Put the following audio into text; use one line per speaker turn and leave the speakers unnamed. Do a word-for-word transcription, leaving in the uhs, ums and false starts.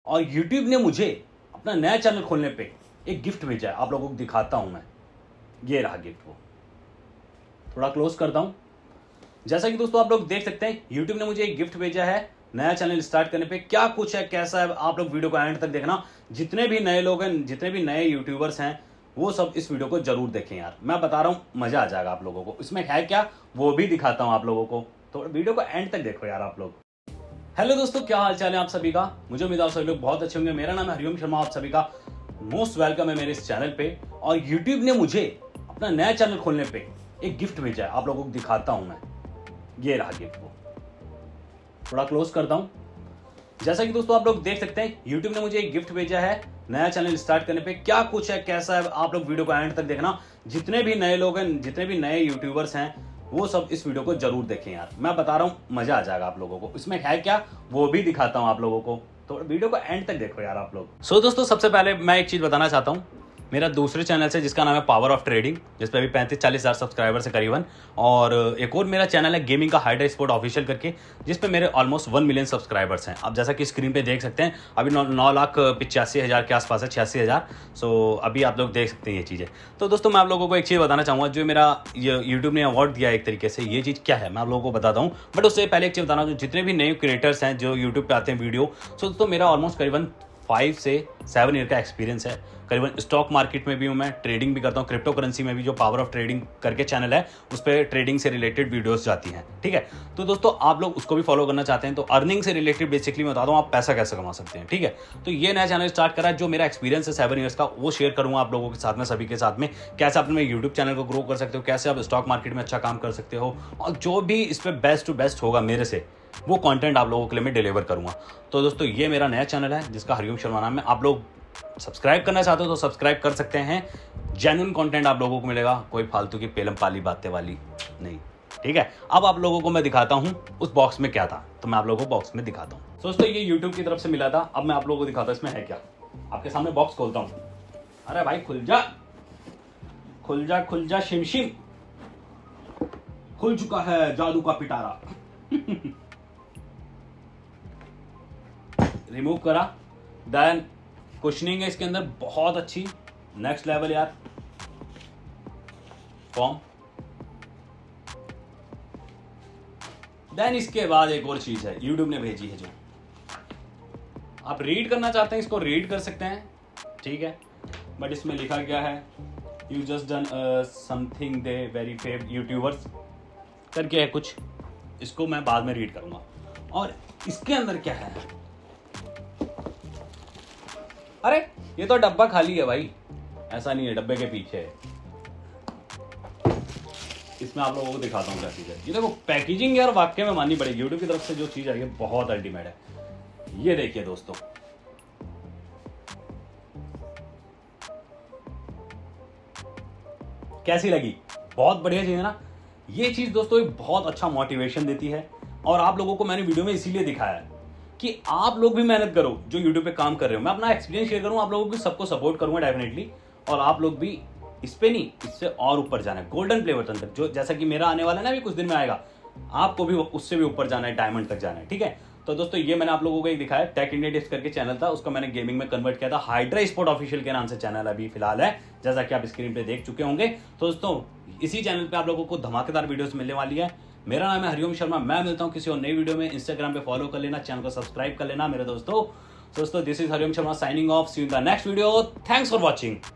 और यूट्यूब ने मुझे अपना नया चैनल खोलने पे एक गिफ्ट भेजा है। आप लोगों को दिखाता हूं मैं। ये रहा गिफ्ट। वो थोड़ा क्लोज करता हूं। जैसा कि दोस्तों आप लोग देख सकते हैं, यूट्यूब ने मुझे एक गिफ्ट भेजा है नया चैनल स्टार्ट करने पे। क्या कुछ है, कैसा है, आप लोग वीडियो को एंड तक देखना। जितने भी नए लोग हैं, जितने भी नए यूट्यूबर्स हैं, वो सब इस वीडियो को जरूर देखें यार। मैं बता रहा हूं, मजा आ जाएगा आप लोगों को। इसमें है क्या वो भी दिखाता हूं आप लोगों को, तो वीडियो को एंड तक देखो यार आप लोग। हेलो दोस्तों, क्या हाल चाल है आप सभी का। मुझे उम्मीद है आप सभी लोग बहुत अच्छे होंगे। मेरा नाम है हरिओम शर्मा। आप सभी का मोस्ट वेलकम है मेरे इस चैनल पे। और यूट्यूब ने मुझे अपना नया चैनल खोलने पे एक गिफ्ट भेजा है। आप लोगों को दिखाता हूं मैं। ये रहा गिफ्ट। वो थोड़ा क्लोज करता हूं। जैसा कि दोस्तों आप लोग देख सकते हैं, यूट्यूब ने मुझे एक गिफ्ट भेजा है नया चैनल स्टार्ट करने पे। क्या कुछ है, कैसा है, आप लोग वीडियो को एंड तक देखना। जितने भी नए लोग हैं, जितने भी नए यूट्यूबर्स हैं, वो सब इस वीडियो को जरूर देखें यार। मैं बता रहा हूं, मजा आ जाएगा आप लोगों को। इसमें है क्या वो भी दिखाता हूं आप लोगों को, तो वीडियो को एंड तक देखो यार आप लोग। सो so, दोस्तों सबसे पहले मैं एक चीज बताना चाहता हूं। मेरा दूसरे चैनल से, जिसका नाम है पावर ऑफ ट्रेडिंग, जिस पे अभी पैंतीस चालीस हजार सब्सक्राइबर्स है करीबन। और एक और मेरा चैनल है गेमिंग का हाइड्रा स्पोर्ट ऑफिशियल करके, जिस पे मेरे ऑलमोस्ट वन मिलियन सब्सक्राइबर्स हैं। आप जैसा कि स्क्रीन पे देख सकते हैं, अभी नौ, नौ लाख पिचासी हजार के आसपास है, छियासी हजार। सो अभी आप लोग देख सकते हैं ये चीज़ें। तो दोस्तों मैं आप लोगों को एक चीज़ बताना चाहूँगा। जो मेरा यूट्यूब ने अवार्ड दिया एक तरीके से, ये चीज़ क्या है मैं आप लोगों को बताता हूँ। बट उससे पहले एक चीज़ बताना, जो जितने भी नए क्रिएटर्स हैं जो यूट्यूब पे आते हैं वीडियो, सो दोस्तों मेरा ऑलमोस्ट करीबन फाइव से सेवन ईयर का एक्सपीरियंस है। करीबन स्टॉक मार्केट में भी हूँ मैं, ट्रेडिंग भी करता हूँ। क्रिप्टो करेंसी में भी जो पावर ऑफ ट्रेडिंग करके चैनल है, उस पर ट्रेडिंग से रिलेटेड वीडियोस जाती हैं। ठीक है, तो दोस्तों आप लोग उसको भी फॉलो करना चाहते हैं तो अर्निंग से रिलेटेड बेसिकली मैं बता दूँ आप पैसा कैसे कमा सकते हैं। ठीक है, तो ये नया चैनल स्टार्ट करा है। जो मेरा एक्सपीरियंस है सेवन ईयर्स का, वो शेयर करूँगा आप लोगों के साथ में, सभी के साथ में। कैसे आप अपने यूट्यूब चैनल को ग्रो कर सकते हो, कैसे आप स्टॉक मार्केट में अच्छा काम कर सकते हो, और जो भी इस पर बेस्ट टू बेस्ट होगा मेरे से, वो कंटेंट आप लोगों के लिए मैं डिलीवर करूंगा। तो दोस्तों ये मेरा नया चैनल है जिसका हरिओम शर्मा नाम है। आप लोग सब्सक्राइब करना चाहते हो तो सब्सक्राइब कर सकते हैं। जेन्युइन कंटेंट आप लोगों को मिलेगा, कोई फालतू की पेलम पाली बातें वाली नहीं। ठीक है, अब आप लोगों को मैं दिखाता हूं उस बॉक्स में क्या था, तो मैं आप लोगों को बॉक्स में दिखाता हूं। दोस्तों ये यूट्यूब की तरफ से मिला था। अब मैं आप लोगों को दिखाता हूं इसमें है क्या। आपके सामने बॉक्स खोलता हूं। अरे भाई खुल जा, खुल जा, खुल जा शिमशिम। खुल चुका है जादू का पिटारा। रिमूव करा। देन कुशनिंग है इसके अंदर बहुत अच्छी, नेक्स्ट लेवल यार। फॉर्म। देन इसके बाद एक और चीज है यूट्यूब ने भेजी है, जो आप रीड करना चाहते हैं इसको रीड कर सकते हैं। ठीक है, बट इसमें लिखा क्या है, you just done something they very few YouTubers करके है कुछ। इसको मैं बाद में रीड करूंगा। और इसके अंदर क्या है, अरे ये तो डब्बा खाली है भाई। ऐसा नहीं है, डब्बे के पीछे है। इसमें आप लोगों को दिखाता हूँ क्या चीज है। ये देखो पैकेजिंग यार वाकई में माननी पड़ेगी। यूट्यूब की तरफ से जो चीज आई है बहुत अल्टीमेट है। ये देखिए दोस्तों, कैसी लगी, बहुत बढ़िया चीज है ना। ये चीज दोस्तों एक बहुत अच्छा मोटिवेशन देती है। और आप लोगों को मैंने वीडियो में इसीलिए दिखाया है कि आप लोग भी मेहनत करो जो यूट्यूब पे काम कर रहे हो। मैं अपना एक्सपीरियंस शेयर करूँ, आप लोगों को सबको सपोर्ट करूंगा डेफिनेटली। और आप लोग भी इस पे नहीं, इससे और ऊपर जाना है, गोल्डन प्ले बटन तक, जो जैसा कि मेरा आने वाला है ना, अभी कुछ दिन में आएगा। आपको भी उससे भी ऊपर जाना है, डायमंड तक जाना है। ठीक है, तो दोस्तों ये मैंने आप लोगों को एक दिखाया। टेक इंडिया टिप्स करके चैनल था, उसको मैंने गेमिंग में कन्वर्ट किया था। हाइड्रा स्पोर्ट ऑफिशियल के नाम से चैनल अभी फिलहाल है, जैसा कि आप स्क्रीन पे देख चुके होंगे। तो दोस्तों इसी चैनल पे आप लोगों को धमाकेदार वीडियोस मिलने वाली है। मेरा नाम है हरिओम शर्मा। मैं मिलता हूं किसी और नई वीडियो में। इंस्टाग्राम पे फॉलो कर लेना, चैनल को सब्सक्राइब कर लेना मेरे दोस्तों। दोस्तों this is Hariom Sharma signing off. See you in the next video. Thanks for watching.